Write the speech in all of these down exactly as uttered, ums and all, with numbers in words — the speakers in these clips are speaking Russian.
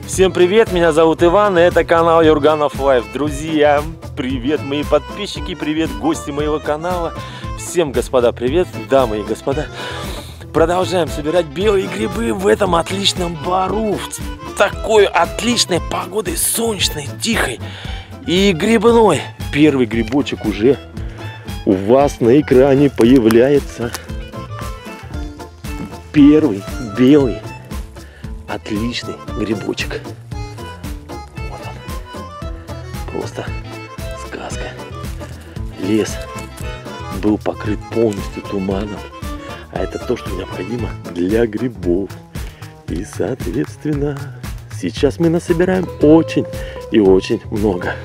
Всем привет, меня зовут Иван, и это канал Юрганов Лайф. Друзья, привет, мои подписчики, привет, гости моего канала. Всем, господа, привет, дамы и господа. Продолжаем собирать белые грибы в этом отличном бару. В такой отличной погодой, солнечной, тихой и грибной. Первый грибочек уже у вас на экране появляется. Первый белый отличный грибочек. Вот он. Просто сказка. Лес был покрыт полностью туманом. А это то, что необходимо для грибов. И, соответственно, сейчас мы насобираем очень и очень много.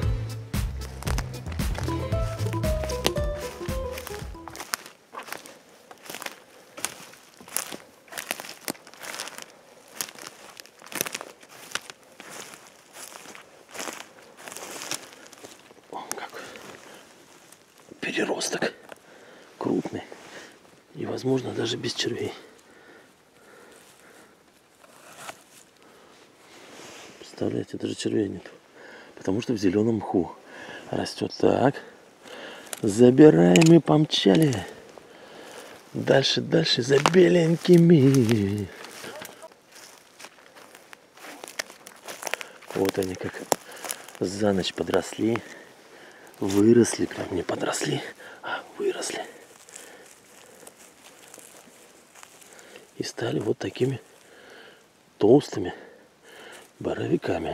Переросток крупный и, возможно, даже без червей. Представляете, даже червей нет, потому что в зеленом мху растет. Так, забираем и помчали дальше, дальше за беленькими. Вот они как за ночь подросли. Выросли, прям не подросли, а выросли. И стали вот такими толстыми боровиками.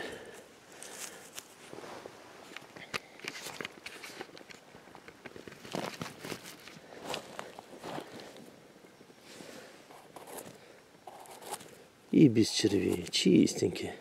И без червей, чистенькие.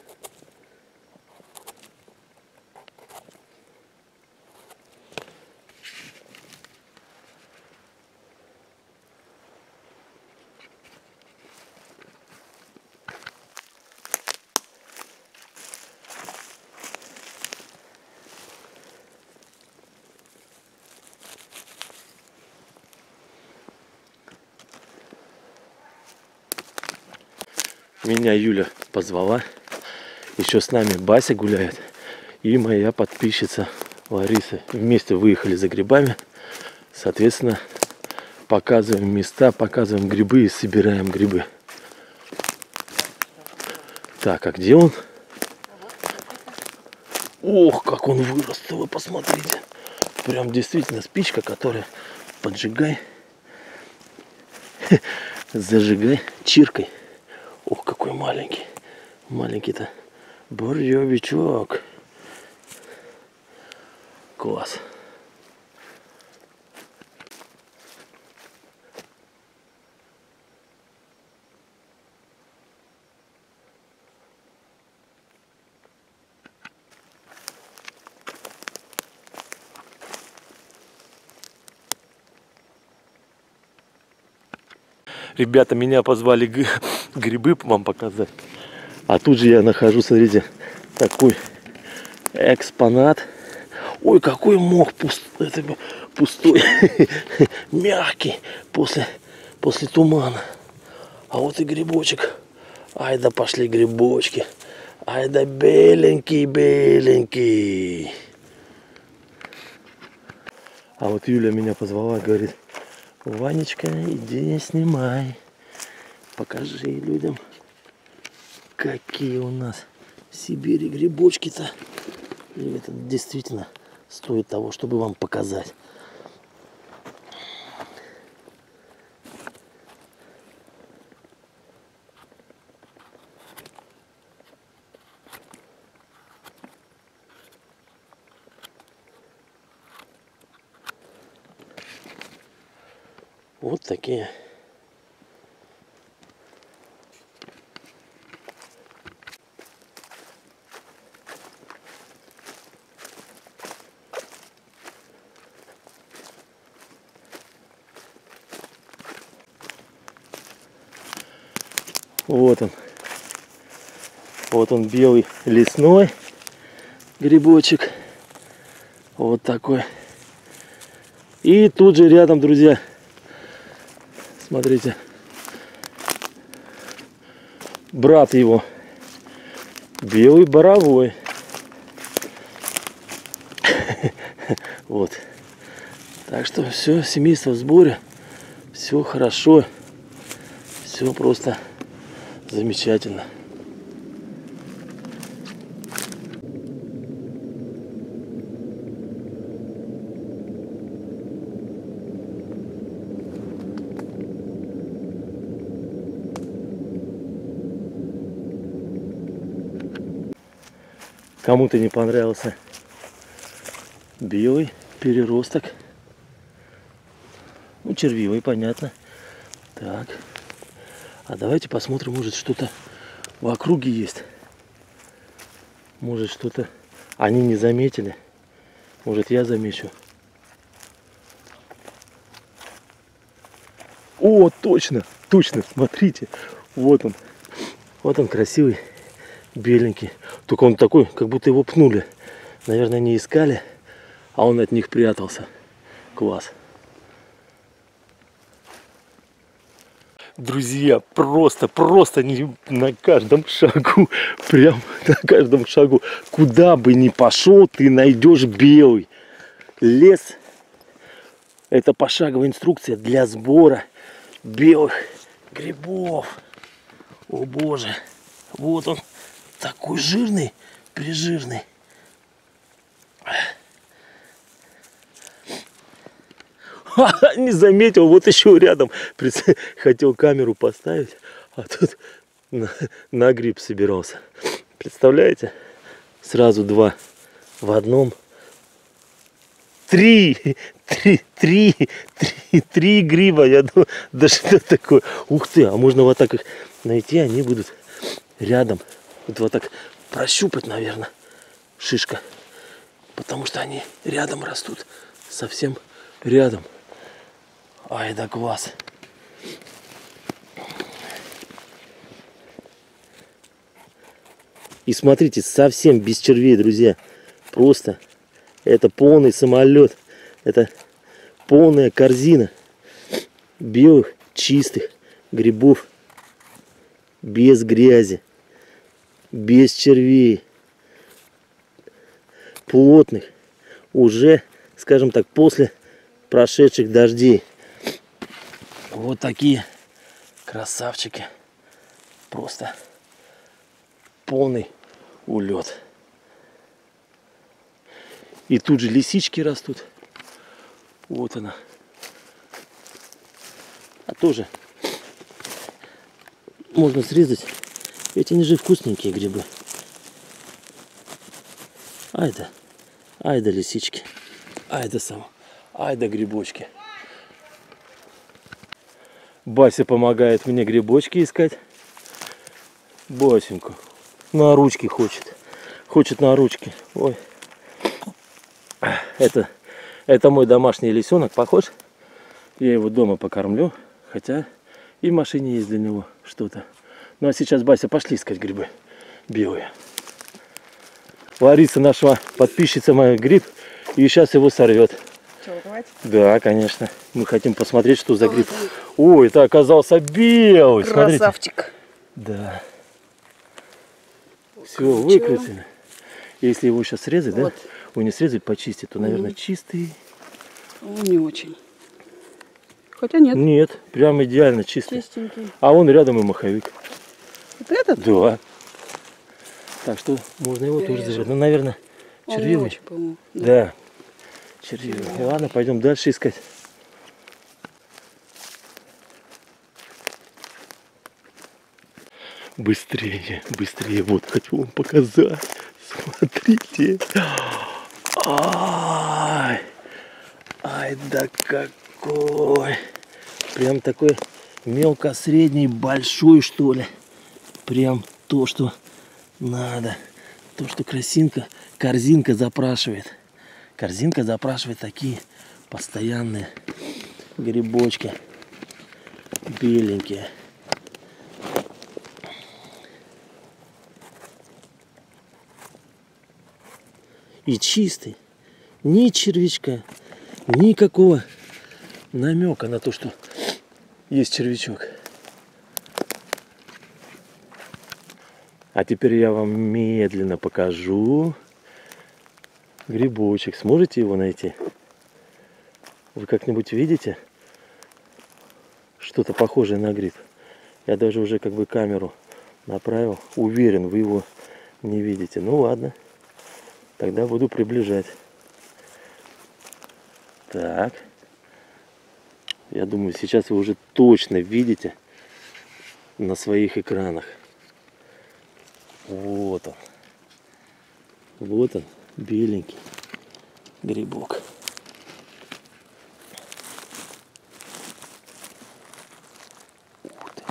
Меня Юля позвала. Еще с нами Бася гуляет. И моя подписчица Лариса. Вместе выехали за грибами. Соответственно, показываем места, показываем грибы и собираем грибы. Так, а где он? Ох, как он вырос, вы посмотрите. Прям действительно спичка, которая поджигай, зажигай чиркой. Ох, какой маленький. Маленький-то борьевичок. Класс. Ребята меня позвали грибы вам показать. А тут же я нахожу, смотрите, такой экспонат. Ой, какой мох пустой, пустой, мягкий после, после тумана. А вот и грибочек. Ай да пошли грибочки. Ай да беленький, беленький. А вот Юля меня позвала, говорит: Ванечка, иди снимай, покажи людям, какие у нас в Сибири грибочки-то. И это действительно стоит того, чтобы вам показать. Вот такие. Вот он. Вот он, белый лесной грибочек. Вот такой. И тут же рядом, друзья, смотрите, брат его, Белый боровой. Вот. Так что все, семейство в сборе. Все хорошо. Все просто замечательно. Кому-то не понравился белый переросток. Ну, червивый, понятно. Так. А давайте посмотрим, может что-то в округе есть. Может что-то они не заметили. Может я замечу. О, точно, точно, смотрите. Вот он. Вот он красивый, беленький. Только он такой, как будто его пнули. Наверное, не искали, а он от них прятался. Класс. Друзья, просто, просто не на каждом шагу, прям на каждом шагу, куда бы ни пошел, ты найдешь белый. Лес — это пошаговая инструкция для сбора белых грибов. О боже, вот он, такой жирный, прижирный. Не заметил, вот еще рядом. Хотел камеру поставить, а тут на, на гриб собирался. Представляете? Сразу два в одном. Три! Три, три, три, три гриба. Я думаю, да что такое? Ух ты, а можно вот так их найти, они будут рядом. Вот, вот так прощупать, наверное, шишка. Потому что они рядом растут. Совсем рядом. Ай да класс. И смотрите, совсем без червей, друзья. Просто это полный самолет. Это полная корзина белых чистых грибов. Без грязи. Без червей. Плотных. Уже, скажем так, после прошедших дождей. Вот такие красавчики. Просто полный улет. И тут же лисички растут. Вот она. А тоже можно срезать. Эти они же вкусненькие грибы. Ай да. Ай да лисички. Ай да сам. Ай да грибочки. Бася помогает мне грибочки искать. Басеньку. На ручки хочет. Хочет на ручки. Ой. Это, это мой домашний лисенок. Похож? Я его дома покормлю. Хотя и в машине есть для него что-то. Ну а сейчас, Бася, пошли искать грибы белые. Лариса нашла, подписчица моя, гриб. И сейчас его сорвет. Да, конечно. Мы хотим посмотреть, что за гриб. Ой, это оказался белый. Красавчик. Смотрите. Да. Все, выкрутили. Если его сейчас срезать, вот. Да? Ой, не срезать, почистить, то, наверное, mm. чистый. Он не очень. Хотя нет. Нет, прям идеально чистый. Чистенький. А вон рядом и маховик. Вот этот? Да. Так что можно его Бережем. Тоже зажать. Ну, наверное, червивый. Очень, да. Да. Червивый. Червивый. Ладно, пойдем дальше искать. Быстрее, быстрее. Вот, хочу вам показать. Смотрите. Ай, ай, да какой. Прям такой мелко-средний, большой, что ли. Прям то, что надо. То, что красинка, корзинка запрашивает. Корзинка запрашивает такие постоянные грибочки. Беленькие. И чистый. Ни червячка. Никакого намека на то, что есть червячок. А теперь я вам медленно покажу грибочек. Сможете его найти? Вы как-нибудь видите что-то похожее на гриб? Я даже уже как бы камеру направил. Уверен, вы его не видите. Ну ладно, тогда буду приближать. Так. Я думаю, сейчас вы уже точно видите на своих экранах. Вот он. Вот он, беленький грибок. Ух ты.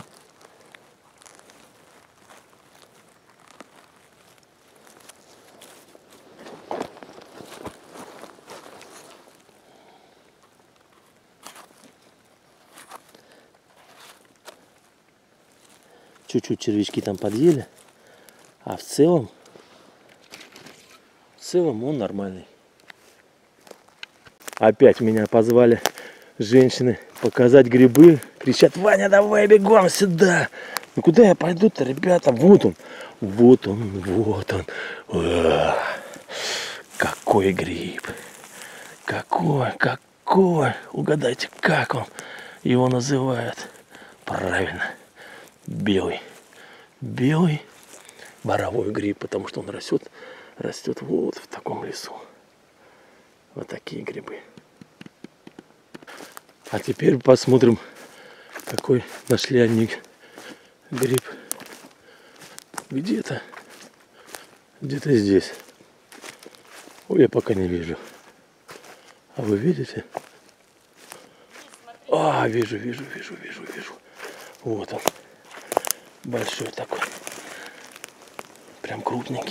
Чуть-чуть червячки там подъели, а в целом, в целом он нормальный. Опять меня позвали женщины показать грибы, кричат: Ваня, давай бегом сюда. Ну куда я пойду-то, ребята? Вот он, вот он, вот он. Ах, какой гриб, какой, какой. Угадайте, как он его называют? Правильно. Белый, белый боровой гриб, потому что он растет, растет вот в таком лесу. Вот такие грибы. А теперь посмотрим, какой нашли они гриб. Где-то, где-то здесь. Ой, я пока не вижу. А вы видите? А, вижу, вижу, вижу, вижу, вижу. Вот он. Большой такой. Прям крупненький.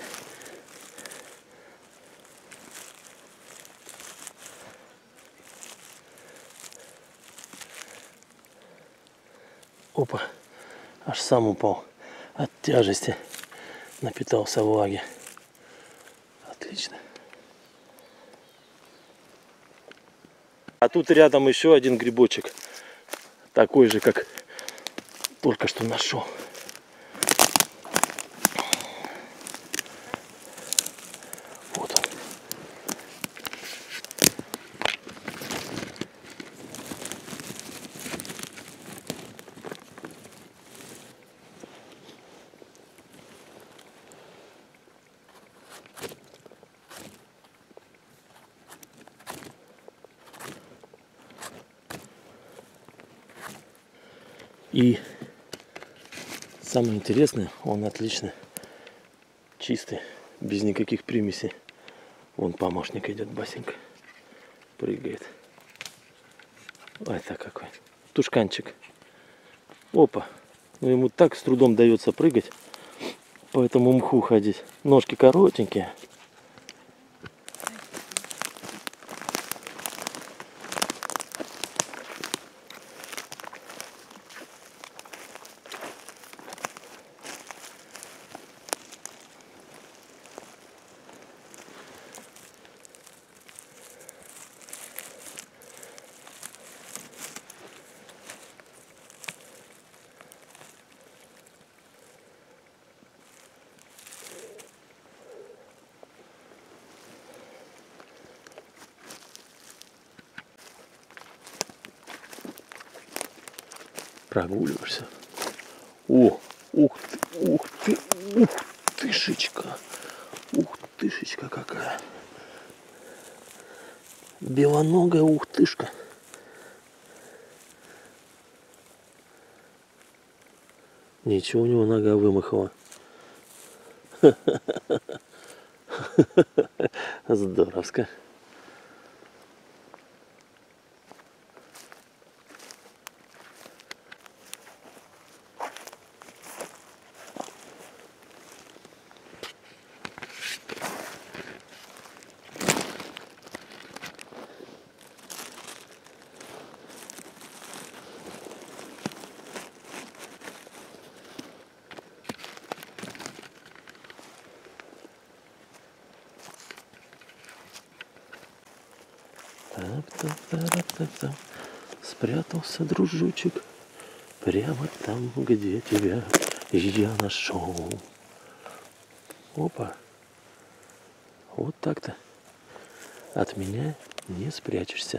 Опа. Аж сам упал. От тяжести напитался влаги. Отлично. А тут рядом еще один грибочек. Такой же, как только что нашел. Вот он. И самое интересное, он отлично чистый, без никаких примесей. Вон помощник идет, басенька, прыгает. Ой, так какой. Тушканчик. Опа. Ну ему так с трудом дается прыгать, по этому мху ходить. Ножки коротенькие. Прогуливаешься. О, ух ты, ух ты, ух тышечка. Ух тышечка какая. Белоногая ухтышка. Ничего, у него нога вымахала. Здоровско. Тап-тап-тап-тап-тап. Спрятался, дружочек, прямо там, где тебя я нашел. Опа. Вот так-то. От меня не спрячешься.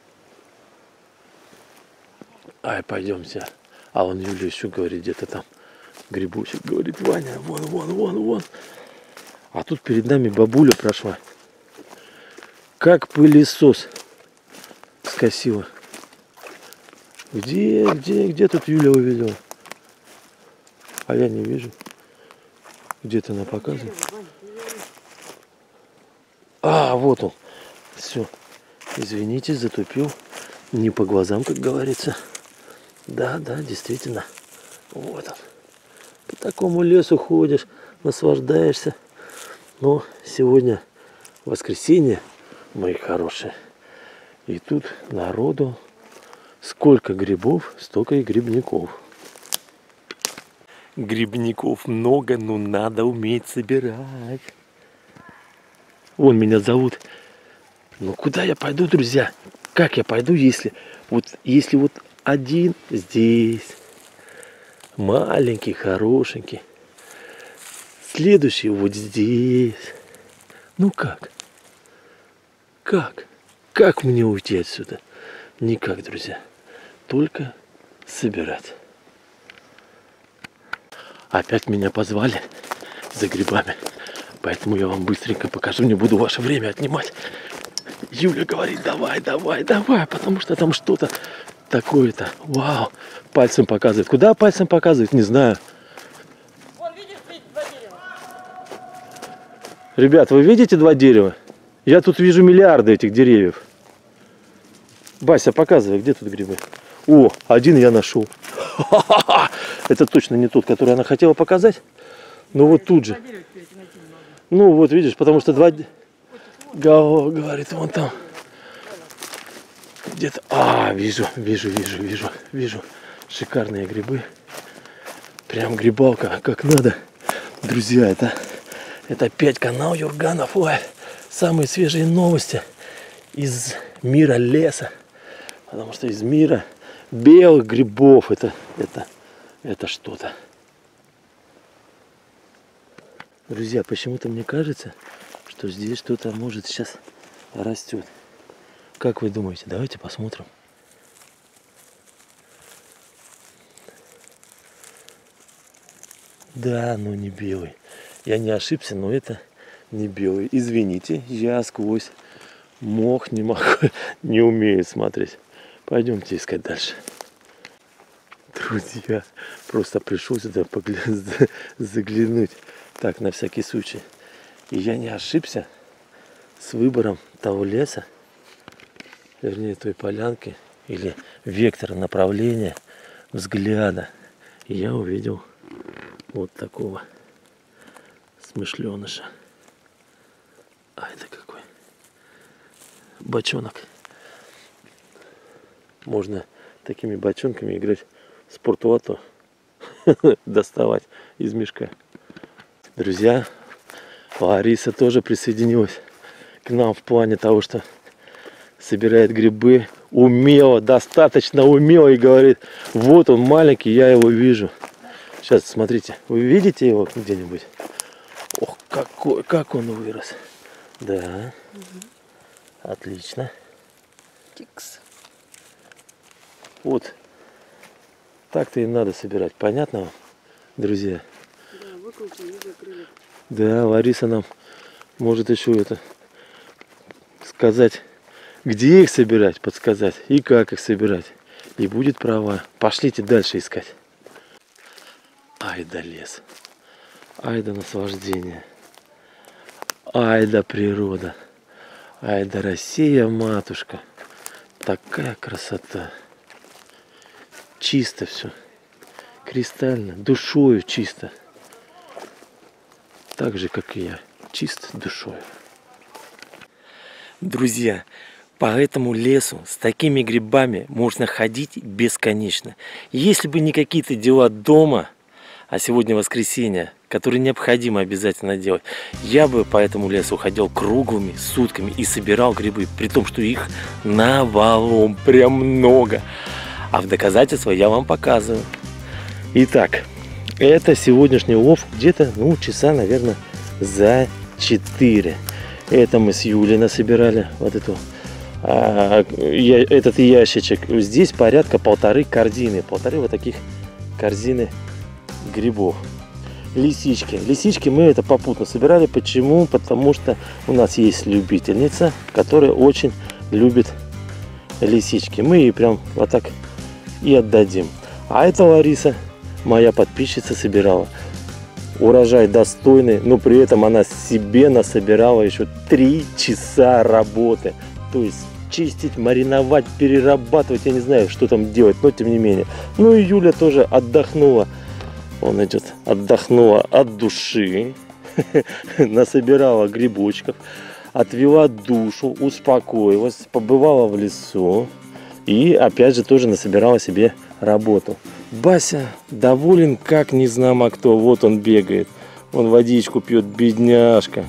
Ай, пойдемте. А он Юля еще говорит, где-то там грибочек. Говорит, Ваня, вон, вон, вон, вон. А тут перед нами бабуля прошла. Как пылесос скосила. Где, где, где тут Юля увидела? А я не вижу. Где-то она показывает. А, вот он. Все. Извините, затупил. Не по глазам, как говорится. Да, да, действительно. Вот он. По такому лесу ходишь, наслаждаешься. Но сегодня воскресенье, мои хорошие. И тут народу сколько грибов, столько и грибников. Грибников много, но надо уметь собирать. Вон меня зовут. Ну куда я пойду, друзья? Как я пойду, если вот, если вот один здесь, маленький, хорошенький, следующий вот здесь. Ну как? Как? Как мне уйти отсюда? Никак, друзья. Только собирать. Опять меня позвали за грибами. Поэтому я вам быстренько покажу. Не буду ваше время отнимать. Юля говорит, давай, давай, давай. Потому что там что-то такое-то. Вау. Пальцем показывает. Куда пальцем показывает? Не знаю. Вон, видишь, два дерева. Ребят, вы видите два дерева? Я тут вижу миллиарды этих деревьев. Бася, показывай, где тут грибы. О, один я нашел. Это точно не тот, который она хотела показать. Но вот тут же. Ну вот, видишь, потому что два... Гао, говорит, вон там. Где-то... А, вижу, вижу, вижу, вижу, вижу. Шикарные грибы. Прям грибалка, как надо. Друзья, это... Это опять канал Юрганов. Ой, самые свежие новости из мира леса. Потому что из мира белых грибов это, это, это что-то. Друзья, почему-то мне кажется, что здесь что-то может сейчас растет. Как вы думаете? Давайте посмотрим. Да, ну не белый. Я не ошибся, но это не белый. Извините, я сквозь мох не могу, не умею смотреть. Пойдемте искать дальше. Друзья, просто пришел сюда заглянуть. Так, на всякий случай. И я не ошибся с выбором того леса, вернее той полянки, или вектора направления взгляда. И я увидел вот такого смышленыша. А это какой? Бочонок. Можно такими бочонками играть в спортлото. Доставать из мешка. Друзья, Лариса тоже присоединилась к нам в плане того, что собирает грибы умело, достаточно умело, и говорит, вот он маленький, я его вижу. Сейчас, смотрите, вы видите его где-нибудь? Ох, какой, как он вырос. Да, угу. Отлично. Тикс. Вот, так-то и надо собирать, понятно вам, друзья? Да, выкрутили и закрыли. Да, Лариса нам может еще это сказать, где их собирать, подсказать и как их собирать. И будет права. Пошлите дальше искать. Ай да лес. Ай да наслаждение. Ай да природа. Ай да Россия, матушка. Такая красота. Чисто все. Кристально. Душою чисто. Так же, как и я. Чисто душою. Друзья, по этому лесу с такими грибами можно ходить бесконечно. Если бы не какие-то дела дома, а сегодня воскресенье, которые необходимо обязательно делать, я бы по этому лесу ходил круглыми сутками и собирал грибы, при том, что их навалом прям много. А в доказательство я вам показываю. Итак, это сегодняшний улов где-то, ну, часа, наверное, за четыре. Это мы с Юлей насобирали. Вот эту, а, я, этот ящичек. Здесь порядка полторы корзины. Полторы вот таких корзины грибов. Лисички. Лисички мы это попутно собирали. Почему? Потому что у нас есть любительница, которая очень любит лисички. Мы ей прям вот так и отдадим. А это Лариса, моя подписчица, собирала. Урожай достойный, но при этом она себе насобирала еще три часа работы. То есть чистить, мариновать, перерабатывать, я не знаю, что там делать, но тем не менее. Ну и Юля тоже отдохнула. Он идет, отдохнула от души, насобирала грибочков, отвела душу, успокоилась, побывала в лесу и опять же тоже насобирала себе работу. Бася доволен как не знамо кто. Вот он бегает, он водичку пьет, бедняжка.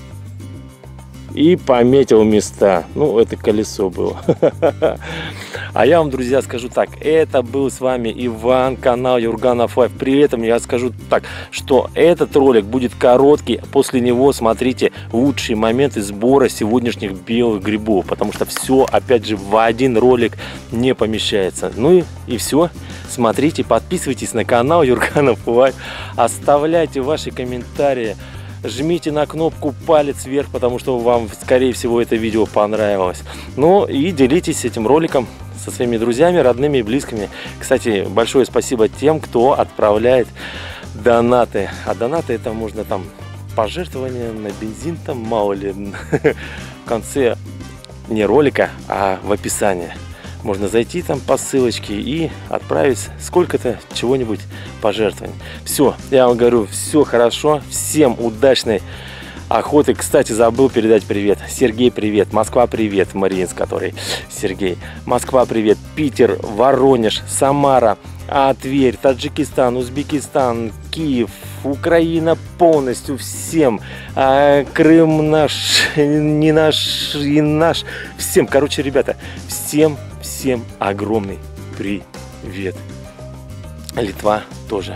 И пометил места. Ну, это колесо было. А я вам, друзья, скажу так. Это был с вами Иван, канал Юрганов Лайф. При этом я скажу так, что этот ролик будет короткий. После него смотрите лучшие моменты сбора сегодняшних белых грибов. Потому что все, опять же, в один ролик не помещается. Ну и, и все. Смотрите, подписывайтесь на канал Юрганов Лайф. Оставляйте ваши комментарии. Жмите на кнопку палец вверх, потому что вам, скорее всего, это видео понравилось. Ну и делитесь этим роликом со своими друзьями, родными и близкими. Кстати, большое спасибо тем, кто отправляет донаты. А донаты это можно там пожертвования на бензин, там мало ли, в конце не ролика, а в описании. Можно зайти там по ссылочке и отправить сколько-то чего-нибудь пожертвований. Все, я вам говорю, все хорошо. Всем удачной охоты. Кстати, забыл передать привет. Сергей, привет. Москва, привет. Мариинск, который Сергей. Москва, привет. Питер, Воронеж, Самара, а, Тверь, Таджикистан, Узбекистан, Киев, Украина полностью всем. А, Крым наш, не наш, и наш. Всем, короче, ребята, всем Всем огромный привет. Литва тоже.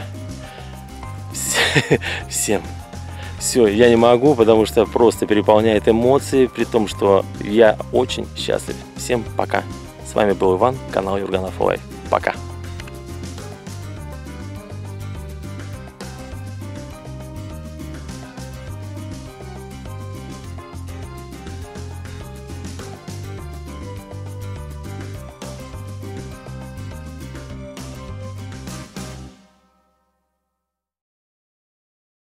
Всем. Все, я не могу, потому что просто переполняет эмоции, при том, что я очень счастлив. Всем пока. С вами был Иван, канал Юрганов Лайф. Пока.